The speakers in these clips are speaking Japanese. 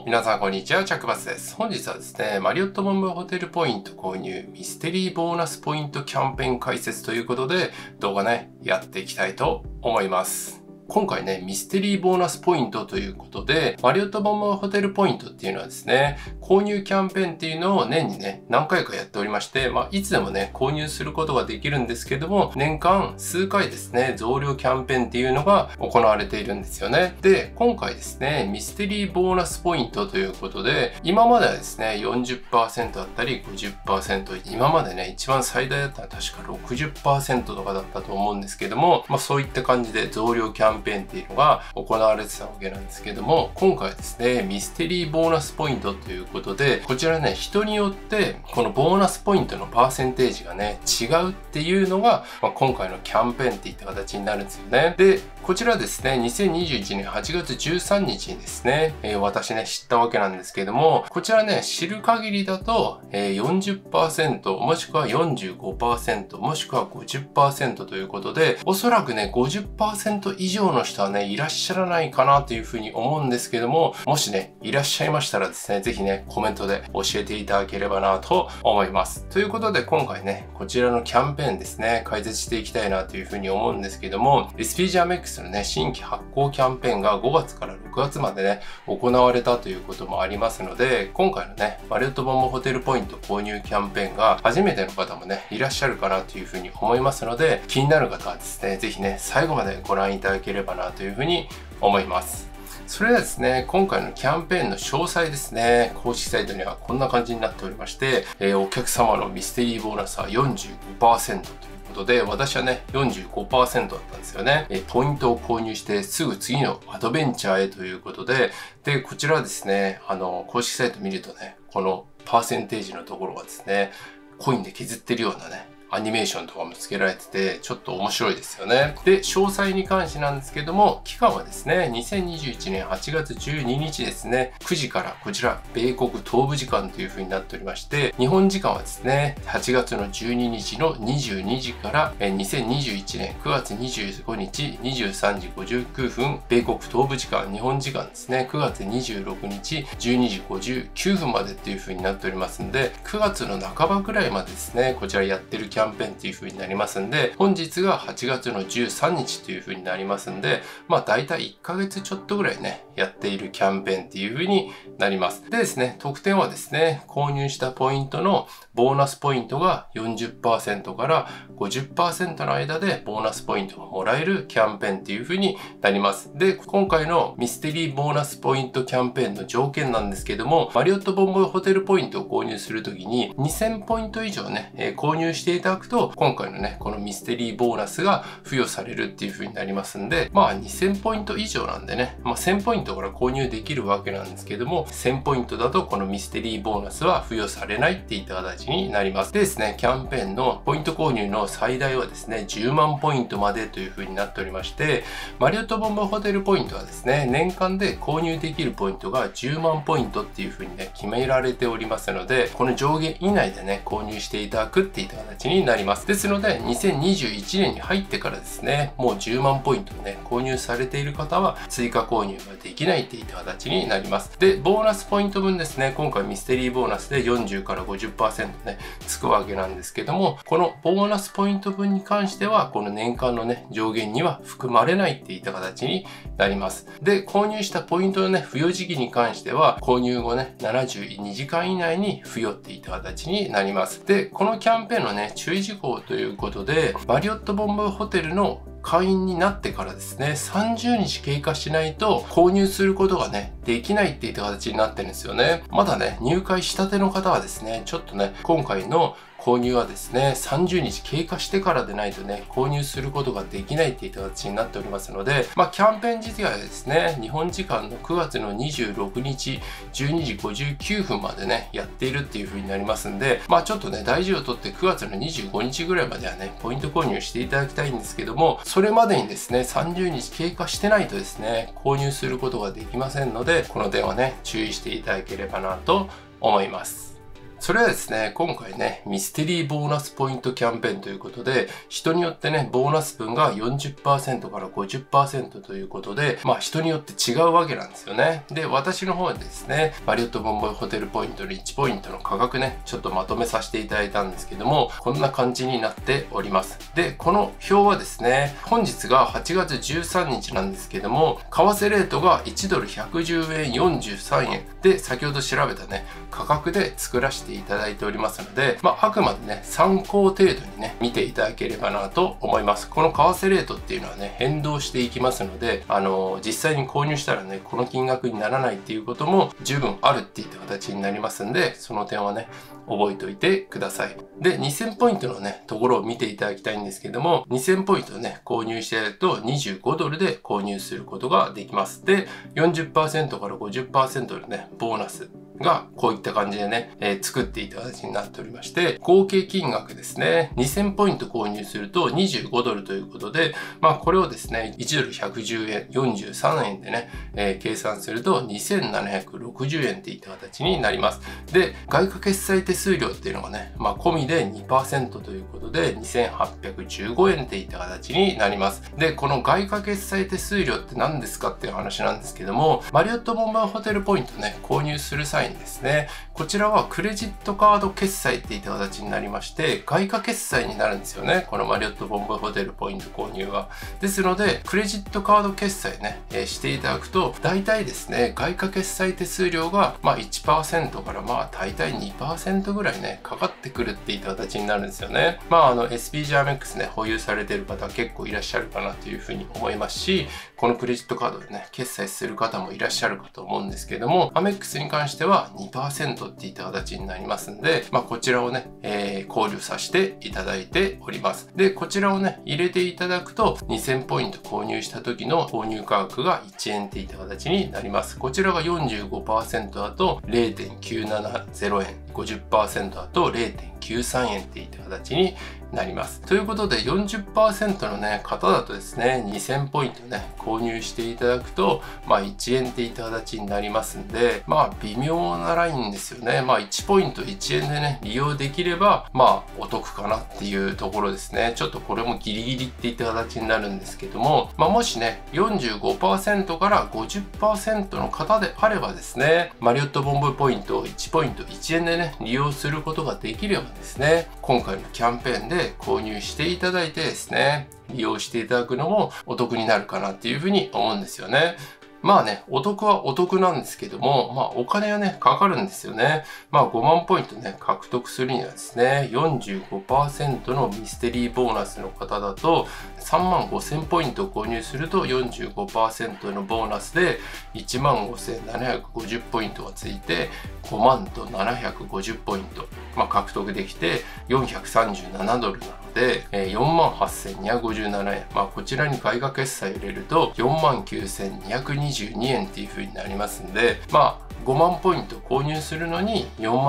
皆さんこんにちは、チャックバスです。本日はですね、マリオットボンボイホテルポイント購入ミステリーボーナスポイントキャンペーン解説ということで動画ね、やっていきたいと思います。今回ね、ミステリーボーナスポイントということで、マリオットボンボイホテルポイントっていうのはですね、購入キャンペーンっていうのを年にね、何回かやっておりまして、いつでもね、購入することができるんですけども、年間数回ですね、増量キャンペーンっていうのが行われているんですよね。で、今回ですね、ミステリーボーナスポイントということで、今まではですね、40% だったり 50%、今までね、一番最大だったら確か 60% とかだったと思うんですけども、そういった感じで増量キャンペーンっていうのが行われてたわけなんですけども、今回ですね、ミステリーボーナスポイントということで、こちらね、人によってこのボーナスポイントのパーセンテージがね、違うっていうのが、今回のキャンペーンっていった形になるんですよね。で、こちらですね、2021年8月13日にですね、私ね、知ったわけなんですけども、こちらね、知る限りだと、40%、もしくは 45%、もしくは 50% ということで、おそらくね、50% 以上の人はね、いらっしゃらないかなというふうに思うんですけども、もしね、いらっしゃいましたらですね、ぜひね、コメントで教えていただければなと思います。ということで、今回ね、こちらのキャンペーンですね、解説していきたいなというふうに思うんですけども、SPGAMX のね、新規発行キャンペーンが5月から6月までね、行われたということもありますので、今回のね、マリオットボンボホテルポイント購入キャンペーンが初めての方もね、いらっしゃるかなというふうに思いますので、気になる方はですね、ぜひね、最後までご覧いただければなというふうに思います。それではですね、今回のキャンペーンの詳細ですね、公式サイトにはこんな感じになっておりまして、お客様のミステリーボーナスは 45% ということで、私はね、45% だったんですよね。ポイントを購入してすぐ次のアドベンチャーへということで、で、こちらはですね、公式サイト見るとね、このパーセンテージのところがですね、コインで削ってるようなね、アニメーションとかも付けられてて、ちょっと面白いですよね。で、詳細に関してなんですけども、期間はですね、2021年8月12日ですね、9時からこちら、米国東部時間という風になっておりまして、日本時間はですね、8月の12日の22時から、2021年9月25日23時59分、米国東部時間、日本時間ですね、9月26日12時59分までっていう風になっておりますんで、9月の半ばぐらいまでですね、こちらやってるキャンペーンっていう風になりますんで、本日が8月の13日という風になりますんで、だいたい1ヶ月ちょっとぐらいね、やっているキャンペーンっていう風になります。でですね、特典はですね、購入したポイントのボーナスポイントが 40% から 50% の間でボーナスポイントがもらえるキャンペーンっていう風になります。で、今回のミステリーボーナスポイントキャンペーンの条件なんですけども、マリオットボンボイホテルポイントを購入するときに2000ポイント以上ね、購入していただくと、今回のね、このミステリーボーナスが付与されるっていう風になりますんで、2000ポイント以上なんでね、1000ポイントから購入できるわけなんですけども、1000ポイントだとこのミステリーボーナスは付与されないっていった形になります。でですね、キャンペーンのポイント購入の最大はですね、10万ポイントまでという風になっておりまして、マリオットボンボイホテルポイントはですね、年間で購入できるポイントが10万ポイントっていう風にね、決められておりますので、この上限以内でね、購入していただくっていった形になります。ですので、2021年に入ってからですね、もう10万ポイントをね、購入されている方は追加購入ができないっていった形になります。で、ボーナスポイント分ですね、今回ミステリーボーナスで40から 50% ね、つくわけなんですけども、このボーナスポイント分に関しては、この年間のね、上限には含まれないっていった形になります。で、購入したポイントのね、付与時期に関しては、購入後ね、72時間以内に付与っていった形になります。で、このキャンペーンのね、注意事項ということで、マリオットボンボイホテルの会員になってからですね、30日経過しないと購入することがね、できないっていった形になってるんですよね。まだね、入会したての方はですね、ちょっとね、今回の購入はですね、30日経過してからでないとね、購入することができないっていった形になっておりますので、キャンペーン自体はですね、日本時間の9月の26日12時59分までね、やっているっていう風になりますんで、ちょっとね、大事をとって9月の25日ぐらいまではね、ポイント購入していただきたいんですけども、それまでにですね、30日経過してないとですね、購入することができませんので、この点はね、注意していただければなと思います。 それはですね、今回ね、ミステリーボーナスポイントキャンペーンということで、人によってね、ボーナス分が 40% から 50% ということで、人によって違うわけなんですよね。で、私の方でですね、マリオットボンボイホテルポイントの1ポイントの価格ね、ちょっとまとめさせていただいたんですけども、こんな感じになっております。で、この表はですね、本日が8月13日なんですけども、為替レートが1ドル110円43円で、先ほど調べたね、価格で作らせていただいておりますので、あくまでね、参考程度にね、見ていただければなと思います。この為替レートっていうのはね、変動していきますので、実際に購入したらね、この金額にならないっていうことも十分あるっていった形になりますんで、その点はね、覚えておいてください。で、2000ポイントのね、ところを見ていただきたいんですけども、2000ポイントね、購入してやると25ドルで購入することができます。で、40% から 50% のね、ボーナスがこういった感じでね、作っていた形になっておりまして、合計金額ですね、2000ポイント購入すると25ドルということで、これをですね、1ドル110円、43円でね、計算すると2760円っていった形になります。で、外貨決済手数料っていうのがね、込みで 2% ということで2815円っていった形になります。で、この外貨決済手数料って何ですかっていう話なんですけども、マリオットボンバーホテルポイントね、購入する際にですね、こちらはクレジットカード決済っていった形になりまして、外貨決済になるんですよね。このマリオットボンバーホテルポイント購入は。ですので、クレジットカード決済ね、していただくと、大体ですね、外貨決済手数料が1% から大体 2% ぐらいね、かかってくるっていった形になるんですよね。SPG アメックスね、保有されている方結構いらっしゃるかなというふうに思いますし、このクレジットカードでね、決済する方もいらっしゃるかと思うんですけども、アメックスに関しては 2% っていった形になりますんで、こちらをね、考慮させていただいております。で、こちらをね、入れていただくと、2000ポイント購入した時の購入価格が1円っていった形になります。こちらが 45% だと 0.970 円、50% だと 0.93 円っていった形になります。ということで 40% のね、方だとですね、2000ポイントね、購入していただくと、1円っていった形になりますんで、微妙なラインですよね。1ポイント1円でね、利用できれば、お得かなっていうところですね。ちょっとこれもギリギリっていった形になるんですけども、もしね、45% から 50% の方であればですね、マリオットボンボイポイントを1ポイント1円でね、利用することができればですね、今回のキャンペーンで購入していただいてですね、利用していただくのもお得になるかなっていうふうに思うんですよね。お得はお得なんですけども、お金はね、かかるんですよね。5万ポイントね、獲得するにはですね、45% のミステリーボーナスの方だと、3万5000ポイントを購入すると 45% のボーナスで1万5750ポイントがついて、5万と750ポイント、獲得できて437ドルなので、48,257円。こちらに外貨決済を入れると49,222円っていう風になりますんで、5万ポイント購入するのに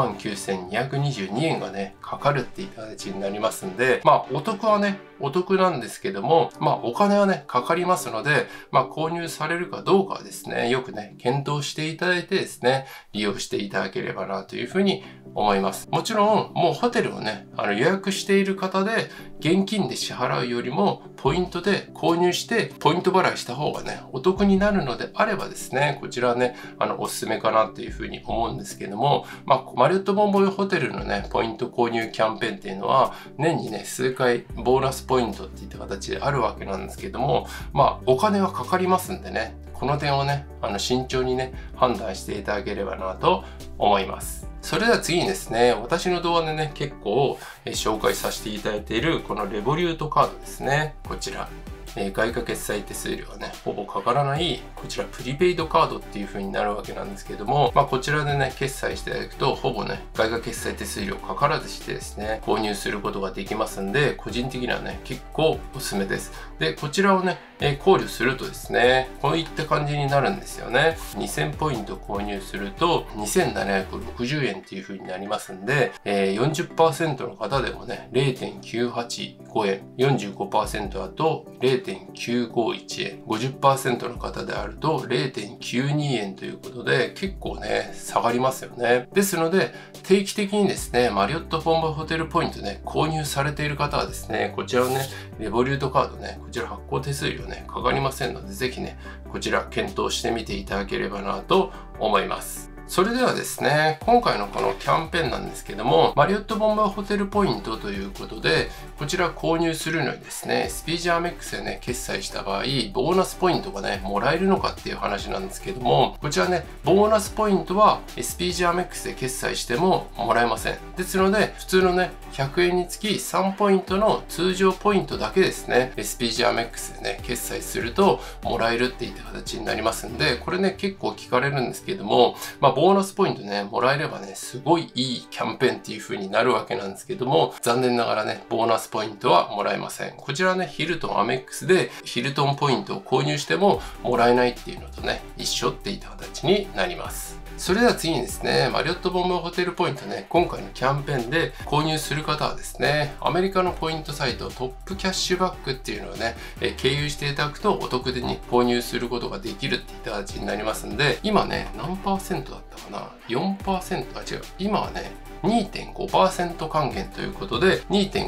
49,222円がね、かかるっていった形になりますんで、お得はね、お得なんですけども、お金はね、かかりますので、購入されるかどうかはですね、よくね、検討していただいてですね、利用していただければなというふうに思います。もちろん、もうホテルをね、予約している方で、現金で支払うよりも、ポイントで購入して、ポイント払いした方がね、お得になるのであればですね、こちらはね、おすすめかなっていうふうに思うんですけども、マリオットボンボイホテルのね、ポイント購入キャンペーンっていうのは、年にね、数回ボーナスポイントっていった形であるわけなんですけども、お金はかかりますんでね、この点をね、慎重にね、判断していただければなと思います。それでは次にですね、私の動画でね、結構紹介させていただいているこのレボリュートカードですね。こちら。外貨決済手数料がね、ほぼかからない、こちらプリペイドカードっていう風になるわけなんですけども、こちらでね、決済していただくと、ほぼね、外貨決済手数料かからずしてですね、購入することができますんで、個人的にはね、結構おすすめです。で、こちらをね、考慮するとですね、こういった感じになるんですよね。2000ポイント購入すると、2760円っていう風になりますんで、40% の方でもね、0.985円、45% だと 0.9 0.951 円、50% の方であると 0.92 円ということで、結構ね、下がりますよね。ですので、定期的にですね、マリオットボンバーホテルポイントね、購入されている方はですね、こちらのね、レボリュートカードね、こちら発行手数料ね、かかりませんので、ぜひね、こちら検討してみていただければなと思います。それではですね、今回のこのキャンペーンなんですけども、マリオットボンバーホテルポイントということで、こちら購入するのにですね、SPG アメックスでね、決済した場合、ボーナスポイントがね、もらえるのかっていう話なんですけども、こちらね、ボーナスポイントは SPG アメックスで決済してももらえません。ですので、普通のね、100円につき3ポイントの通常ポイントだけですね、SPG アメックスでね、決済するともらえるっていった形になりますんで、これね、結構聞かれるんですけども、ボーナスポイントね、もらえればね、すごいいいキャンペーンっていう風になるわけなんですけども、残念ながらね、ボーナスポイントはもらえません。こちらね、ヒルトンアメックスでヒルトンポイントを購入してももらえないっていうのとね、一緒っていった形になります。それでは次にですね、マリオットボンバーホテルポイントね、今回のキャンペーンで購入する方はですね、アメリカのポイントサイトトップキャッシュバックっていうのをね、経由していただくとお得でね、購入することができるっていった形になりますんで、今ね、何%だったかな ?4%? 違う。今はね、2.5% 還元ということで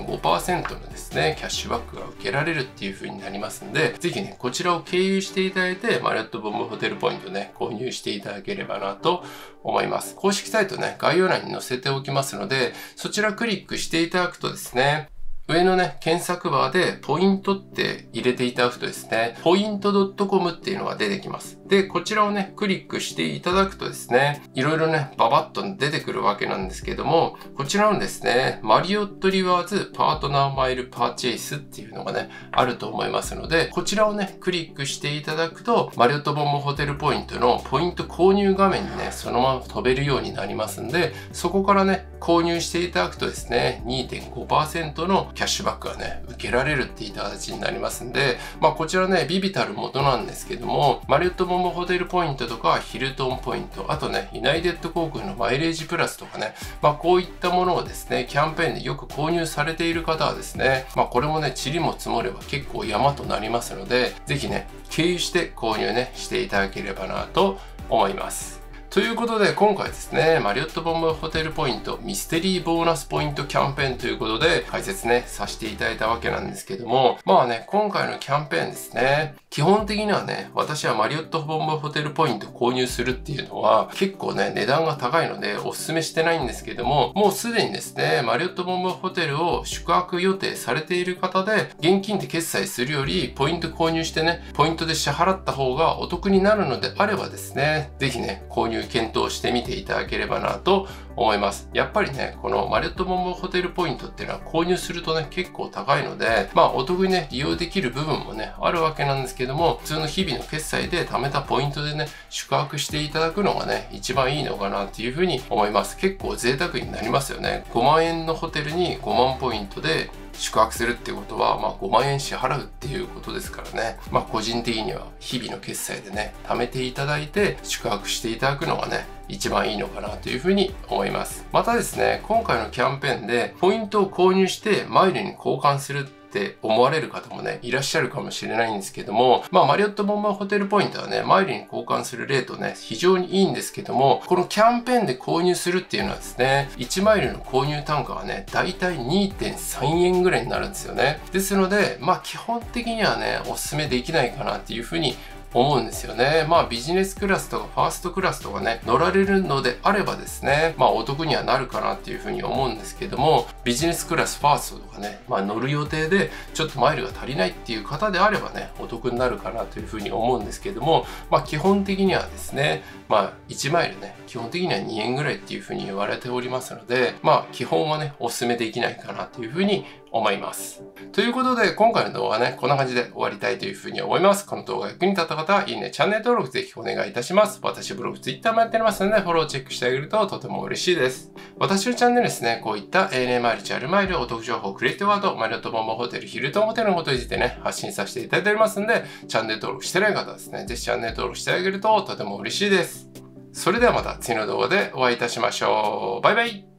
2.5% のですねキャッシュバックが受けられるっていう風になりますんで、ぜひねこちらを経由していただいてマリオットボンバーホテルポイントね購入していただければなと思います。公式サイトね概要欄に載せておきますので、そちらクリックしていただくとですね、上のね、検索バーでポイントって入れていただくとですね、ポイント .com っていうのが出てきます。で、こちらをね、クリックしていただくとですね、いろいろね、ババッと出てくるわけなんですけども、こちらのですね、マリオットリワーズパートナーマイルパーチェイスっていうのがね、あると思いますので、こちらをね、クリックしていただくと、マリオットボンバーホテルポイントのポイント購入画面にね、そのまま飛べるようになりますんで、そこからね、購入していただくとですね、2.5% のキャッシュバックがね、受けられるっていった形になりますんで、こちらね、ビビたる元なんですけども、マリオットボンバーホテルポイントとか、ヒルトンポイント、あとね、ユナイテッド航空のマイレージプラスとかね、こういったものをですね、キャンペーンでよく購入されている方はですね、これもね、塵も積もれば結構山となりますので、ぜひね、経由して購入ね、していただければなと思います。ということで今回ですね、マリオットボンバーホテルポイントミステリーボーナスポイントキャンペーンということで解説ね、させていただいたわけなんですけども、今回のキャンペーンですね、基本的にはね、私はマリオットボンバーホテルポイント購入するっていうのは結構ね、値段が高いのでお勧めしてないんですけども、もうすでにですね、マリオットボンバーホテルを宿泊予定されている方で、現金で決済するよりポイント購入してね、ポイントで支払った方がお得になるのであればですね、ぜひね、購入検討してみていただければなと思います。やっぱりね、このマリオットボンバーホテルポイントっていうのは購入するとね、結構高いので、お得にね、利用できる部分もね、あるわけなんですけども、普通の日々の決済で貯めたポイントでね、宿泊していただくのがね、一番いいのかなっていうふうに思います。結構贅沢になりますよね。5万円のホテルに5万ポイントで宿泊するっていうことは、5万円支払うっていうことですからね。個人的には日々の決済でね、貯めていただいて宿泊していただくのがね、一番いいのかなというふうに思います。またですね、今回のキャンペーンでポイントを購入してマイルに交換するって思われる方もね、いらっしゃるかもしれないんですけども、マリオットボンバーホテルポイントはね、マイルに交換するレートね、非常にいいんですけども、このキャンペーンで購入するっていうのはですね、1マイルの購入単価はね、だいたい 2.3 円ぐらいになるんですよね。ですので、基本的にはね、お勧めできないかなっていうふうに思うんですよね。ビジネスクラスとかファーストクラスとかね、乗られるのであればですね、お得にはなるかなっていうふうに思うんですけども、ビジネスクラスファーストとかね、乗る予定でちょっとマイルが足りないっていう方であればね、お得になるかなというふうに思うんですけども、基本的にはですね、1マイルね、基本的には2円ぐらいっていうふうに言われておりますので、基本はね、お勧めできないかなというふうに思います。ということで、今回の動画はね、こんな感じで終わりたいというふうに思います。この動画が役に立った方は、いいね、チャンネル登録ぜひお願いいたします。私ブログ、Twitter もやっておりますので、フォローチェックしてあげるととても嬉しいです。私のチャンネルですね、こういった ANA マイル、JAL マイル、お得情報、クリエイティブワード、マリオットボンバーホテル、ヒルトンホテルのことについてね、発信させていただいておりますので、チャンネル登録してない方はですね、ぜひチャンネル登録してあげるととても嬉しいです。それではまた次の動画でお会いいたしましょう。バイバイ。